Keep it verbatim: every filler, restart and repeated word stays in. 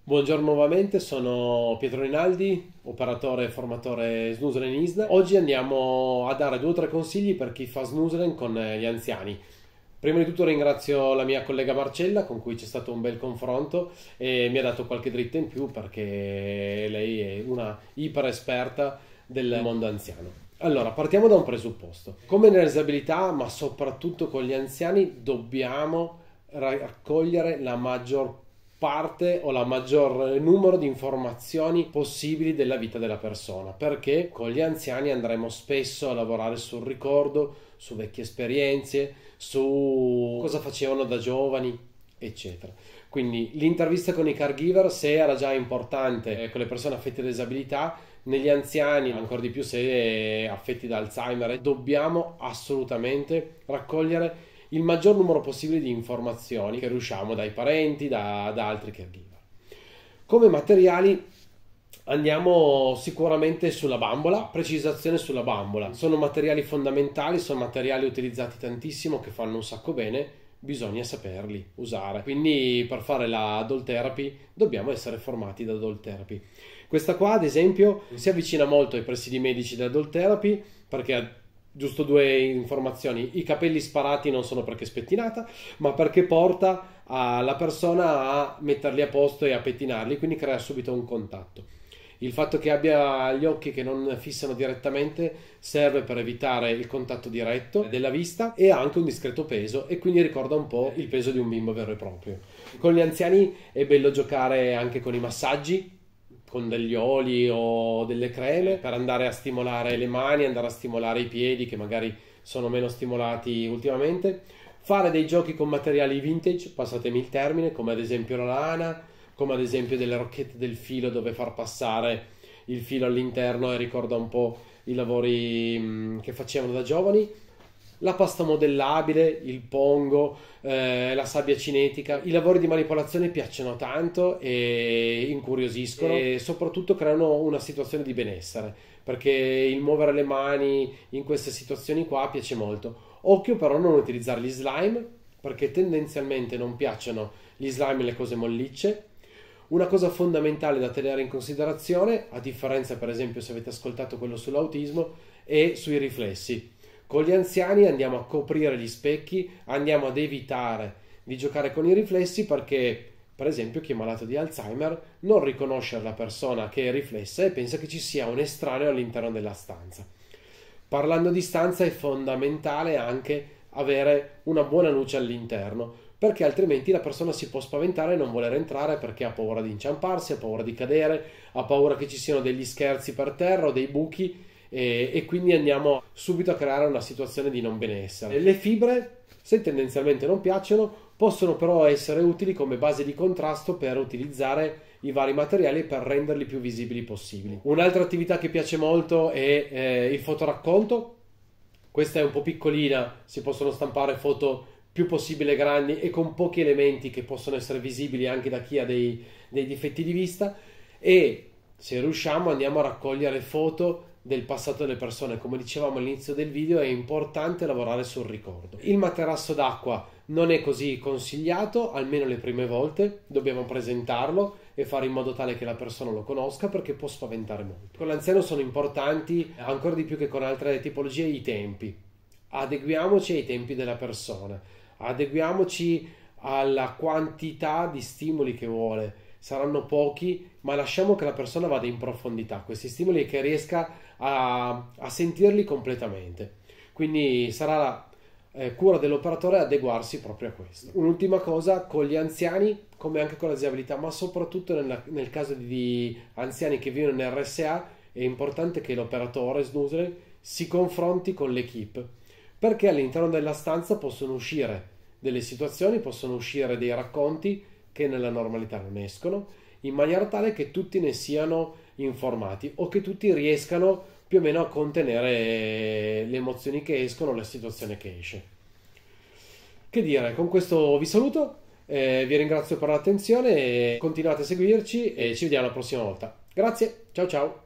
Buongiorno nuovamente, sono Pietro Rinaldi, operatore e formatore Snoozelen in I S D A. Oggi andiamo a dare due o tre consigli per chi fa Snoozelen con gli anziani. Prima di tutto ringrazio la mia collega Marcella, con cui c'è stato un bel confronto e mi ha dato qualche dritta in più perché lei è una iper esperta del mondo anziano. Allora, partiamo da un presupposto. Come nelle disabilità, ma soprattutto con gli anziani, dobbiamo raccogliere la maggior parte o la maggior numero di informazioni possibili della vita della persona, perché con gli anziani andremo spesso a lavorare sul ricordo, su vecchie esperienze, su cosa facevano da giovani, eccetera. Quindi l'intervista con i caregiver, se era già importante con le persone affette da disabilità, negli anziani ancora di più se affetti da Alzheimer, dobbiamo assolutamente raccogliere il maggior numero possibile di informazioni che riusciamo dai parenti, da, da altri caregiver. Come materiali andiamo sicuramente sulla bambola, precisazione sulla bambola. Sono materiali fondamentali, sono materiali utilizzati tantissimo che fanno un sacco bene, bisogna saperli usare. Quindi per fare la doll therapy dobbiamo essere formati da doll therapy. Questa qua ad esempio si avvicina molto ai presidi medici della doll therapy perché, giusto due informazioni, i capelli sparati non sono perché è spettinata, ma perché porta la persona a metterli a posto e a pettinarli, quindi crea subito un contatto. Il fatto che abbia gli occhi che non fissano direttamente serve per evitare il contatto diretto della vista e ha anche un discreto peso e quindi ricorda un po' il peso di un bimbo vero e proprio. Con gli anziani è bello giocare anche con i massaggi, con degli oli o delle creme per andare a stimolare le mani, andare a stimolare i piedi che magari sono meno stimolati ultimamente. Fare dei giochi con materiali vintage, passatemi il termine, come ad esempio la lana, come ad esempio delle rocchette del filo dove far passare il filo all'interno e ricorda un po' i lavori mh, che facevano da giovani. La pasta modellabile, il pongo, eh, la sabbia cinetica, i lavori di manipolazione piacciono tanto e incuriosiscono e soprattutto creano una situazione di benessere, perché il muovere le mani in queste situazioni qua piace molto. Occhio però a non utilizzare gli slime, perché tendenzialmente non piacciono gli slime e le cose mollicce. Una cosa fondamentale da tenere in considerazione, a differenza per esempio se avete ascoltato quello sull'autismo, è sui riflessi. Con gli anziani andiamo a coprire gli specchi, andiamo ad evitare di giocare con i riflessi perché, per esempio, chi è malato di Alzheimer non riconosce la persona che è riflessa e pensa che ci sia un estraneo all'interno della stanza. Parlando di stanza è fondamentale anche avere una buona luce all'interno, perché altrimenti la persona si può spaventare e non voler entrare perché ha paura di inciamparsi, ha paura di cadere, ha paura che ci siano degli scherzi per terra o dei buchi. E, e quindi andiamo subito a creare una situazione di non benessere. Le fibre, se tendenzialmente non piacciono, possono però essere utili come base di contrasto per utilizzare i vari materiali per renderli più visibili possibili. Un'altra attività che piace molto è eh, il fotoracconto. Questa è un po' piccolina, si possono stampare foto più possibile grandi e con pochi elementi che possono essere visibili anche da chi ha dei, dei difetti di vista, e se riusciamo andiamo a raccogliere foto del passato delle persone. Come dicevamo all'inizio del video, è importante lavorare sul ricordo. Il materasso d'acqua non è così consigliato, almeno le prime volte dobbiamo presentarlo e fare in modo tale che la persona lo conosca, perché può spaventare molto. Con l'anziano sono importanti ancora di più che con altre tipologie i tempi. Adeguiamoci ai tempi della persona, adeguiamoci alla quantità di stimoli che vuole. Saranno pochi, ma lasciamo che la persona vada in profondità questi stimoli e che riesca a, a sentirli completamente. Quindi sarà la eh, cura dell'operatore adeguarsi proprio a questo. Un'ultima cosa, con gli anziani, come anche con la disabilità, ma soprattutto nel, nel caso di, di anziani che vivono in R S A, è importante che l'operatore Snoozelen si confronti con l'equipe, perché all'interno della stanza possono uscire delle situazioni, possono uscire dei racconti che nella normalità non escono, in maniera tale che tutti ne siano informati o che tutti riescano più o meno a contenere le emozioni che escono, la situazione che esce. Che dire, con questo vi saluto, eh, vi ringrazio per l'attenzione, continuate a seguirci e ci vediamo la prossima volta. Grazie, ciao ciao!